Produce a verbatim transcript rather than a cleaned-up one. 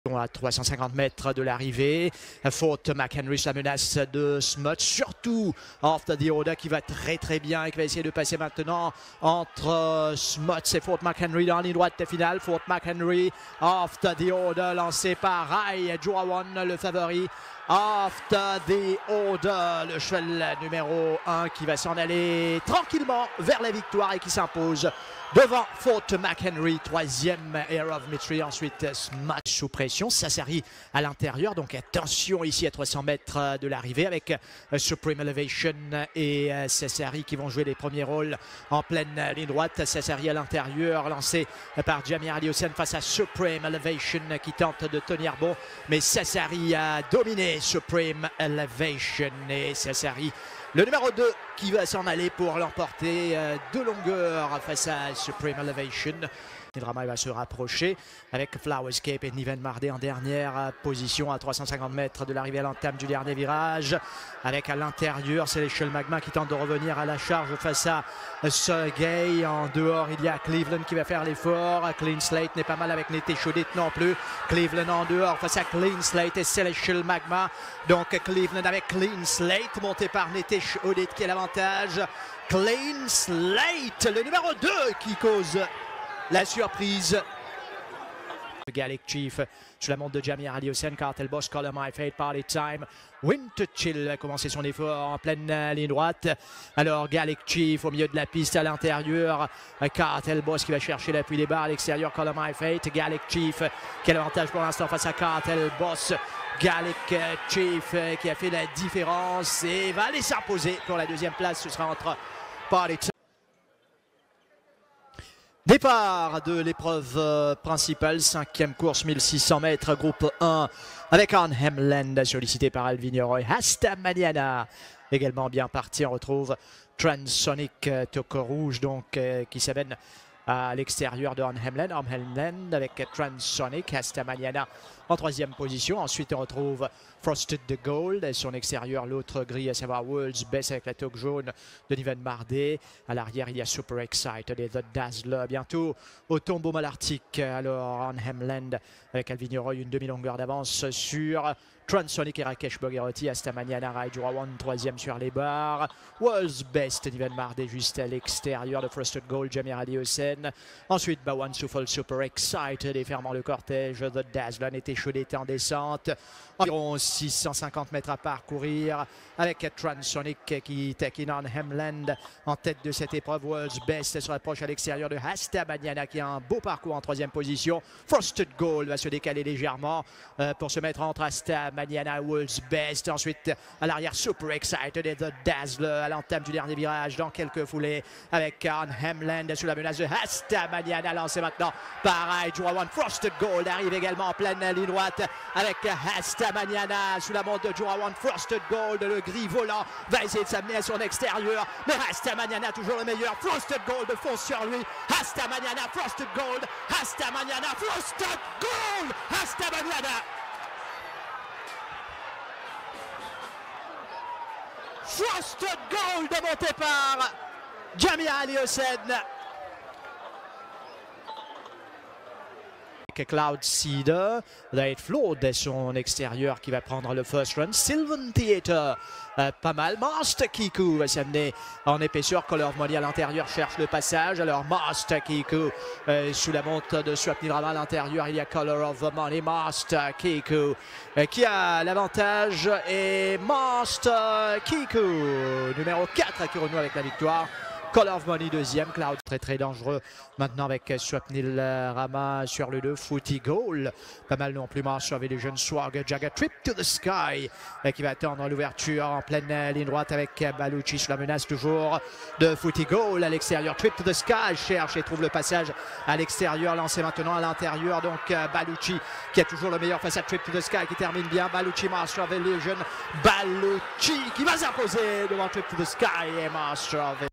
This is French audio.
À trois cent cinquante mètres de l'arrivée, Fort McHenry la menace de Smuts, surtout After the Order qui va très très bien et qui va essayer de passer maintenant entre Smuts et Fort McHenry dans la ligne droite finale. Fort McHenry, After the Order lancé par Rai Joawan, le favori. After the Order, le cheval numéro un qui va s'en aller tranquillement vers la victoire et qui s'impose devant Fort McHenry, troisième Air of Mitri. Ensuite, Smuts sous pression, Sassari à l'intérieur. Donc attention ici à trois cents mètres de l'arrivée avec Supreme Elevation et Sassari qui vont jouer les premiers rôles en pleine ligne droite. Sassari à l'intérieur, lancé par Jamir Ali Hossein face à Supreme Elevation qui tente de tenir bon. Mais Sassari a dominé Supreme Elevation et Sassari, le numéro deux, qui va s'en aller pour l'emporter euh, de longueur face à Supreme Elevation. Drama va se rapprocher avec Flowerscape et Niven Mardé en dernière position à trois cent cinquante mètres de l'arrivée à l'entame du dernier virage. Avec à l'intérieur Celestial Magma qui tente de revenir à la charge face à Sergey. En dehors, il y a Cleveland qui va faire l'effort. Clean Slate n'est pas mal avec Nete Chaudit non plus. Cleveland en dehors face à Clean Slate et Celestial Magma. Donc Cleveland avec Clean Slate monté par Nete Chaudit qui a l'avantage. Clean Slate, le numéro deux qui cause la surprise. Gallic Chief sur la montre de Jamir Ali Hossein. Cartel Boss, Color My Fate, Party Time. Winter Chill a commencé son effort en pleine ligne droite. Alors Gallic Chief au milieu de la piste à l'intérieur. Cartel Boss qui va chercher l'appui des barres à l'extérieur. Color My Fate. Gallic Chief qui a l'avantage pour l'instant face à Cartel Boss. Gallic Chief qui a fait la différence et va aller s'imposer pour la deuxième place. Ce sera entre Party Time. Départ de l'épreuve principale, cinquième course, mille six cents mètres, groupe un, avec Arnhem Land sollicité par Alvin Roy. Hasta Mañana également bien parti. On retrouve Transonic Toko Rouge donc euh, qui s'amène à l'extérieur de Arnhem Land. Arnhem Land avec Transonic, Hasta Mañana en troisième position. Ensuite on retrouve Frosted the Gold et son extérieur, l'autre grille à savoir World's Best avec la toque jaune de Niven Mardé. À l'arrière il y a Super Excited et The Dazzler. Bientôt au tombeau malartic. Alors Arnhem Land avec Alvin Roy, une demi-longueur d'avance sur Transonic et Rakesh Bogherotti. Hasta Mañana, Rai Joawan troisième sur les barres. World's Best, Niven Mardé juste à l'extérieur de Frosted Gold, Jamir Ali Hossein. Ensuite Bawan Soufol, Super Excited et fermant le cortège The Dazzler. N'était chaudé en descente. Environ six cent cinquante mètres à parcourir avec Transonic qui taquine Arnhem Land en tête de cette épreuve. World's Best sur l'approche à l'extérieur de Hasta Mañana qui a un beau parcours en troisième position. Frosted Gold va se décaler légèrement euh, pour se mettre entre Hasta Mañana et World's Best. Ensuite à l'arrière Super Excited et The Dazzler à l'entame du dernier virage dans quelques foulées avec Arnhem Land sous la menace de Hasta Mañana, lancé maintenant par Rai Joawan. Frosted Gold arrive également en pleine ligne droite avec Hasta Mañana sous la montre de Joawan. Frosted Gold, le gris volant, va essayer de s'amener à son extérieur, mais Hasta Mañana toujours le meilleur. Frosted Gold fonce sur lui. Hasta Mañana, Frosted Gold, Hasta Mañana, Frosted Gold, Hasta Mañana. Frosted Gold monté par Jamir Ali Hossein. Cloud Cedar, Light Flow de son extérieur qui va prendre le first run. Sylvan Theater, euh, pas mal. Master Kiku va s'amener en épaisseur. Color of Money à l'intérieur cherche le passage. Alors Master Kiku euh, sous la montre de Swapnil Rama à l'intérieur. Il y a Color of Money. Master Kiku euh, qui a l'avantage et Master Kiku numéro quatre qui renoue avec la victoire. Color of Money deuxième, Cloud très très dangereux maintenant avec Swapnil Rama sur le deux. Footy Goal, pas mal non plus marche avec les jeunes Swag Jagger. Trip to the Sky qui va attendre l'ouverture en pleine ligne droite avec Baluchi sous la menace toujours de Footy Goal à l'extérieur. Trip to the Sky cherche et trouve le passage à l'extérieur, lancé maintenant à l'intérieur. Donc Baluchi qui a toujours le meilleur face à Trip to the Sky qui termine bien. Baluchi Master of Illusion, Baluchi qui va s'imposer devant Trip to the Sky et Master of